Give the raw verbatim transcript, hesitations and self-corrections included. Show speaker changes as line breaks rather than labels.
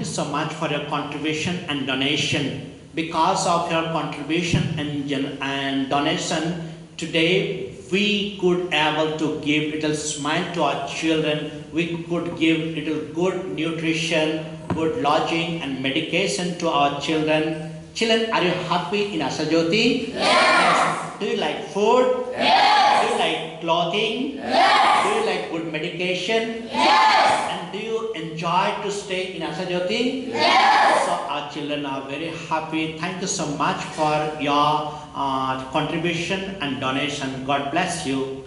so much for your contribution and donation. Because of your contribution and, and donation, today we could able to give little smile to our children. We could give little good nutrition, good lodging and medication to our children. Children, are you happy in Asajoti?
Yes. Yes.
Do you like food?
Yes.
Do you like clothing?
Yes.
Do you like good medication?
Yes.
And do you enjoy to stay in Asajoti?
Yes.
So our children are very happy. Thank you so much for your uh, contribution and donation. God bless you.